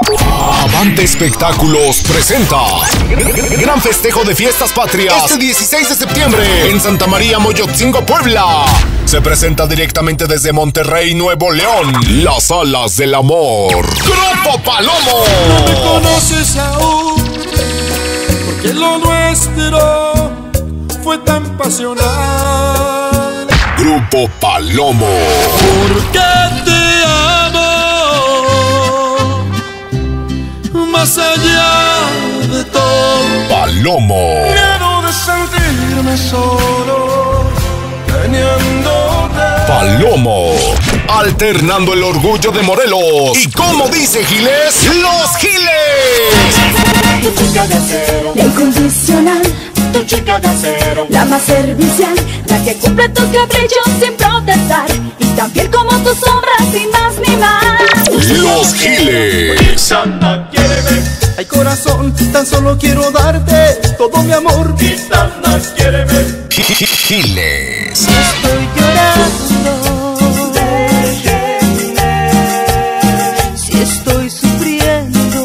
Avante Espectáculos presenta gran festejo de fiestas patrias este 16 de septiembre en Santa María Moyotzingo, Puebla. Se presenta directamente desde Monterrey, Nuevo León, Las Alas del Amor. ¡Grupo Palomo! No me conoces aún, porque lo nuestro fue tan pasional. Grupo Palomo. Porque te amo más allá de todo. Palomo. Miedo de sentirme solo teniéndote. Palomo. Alternando el orgullo de Morelos. Y como dice Giles, ¡los Giles! Tu chica de acero, la incondicional. Tu chica de acero, la más servicial, la que cumple tus caprichos sin protestar, y tan fiel como tus sombras, sin más ni más. Los Giles. Santa, quiéreme. Ay, corazón, tan solo quiero darte todo mi amor. Santa, quiéreme. Giles. Si estoy llorando, déjenme. Si estoy sufriendo,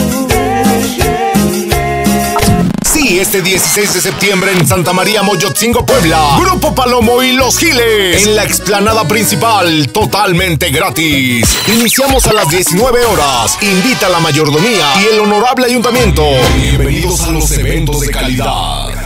déjenme. Sí, este 16 de septiembre en Santa María Moyotzingo, Puebla. Grupo Palomo y Los Giles. En la explanada principal, totalmente gratis. Iniciamos a las 19 horas. Invita a la mayordomía y el honorable ayuntamiento. Bienvenidos a los eventos de calidad.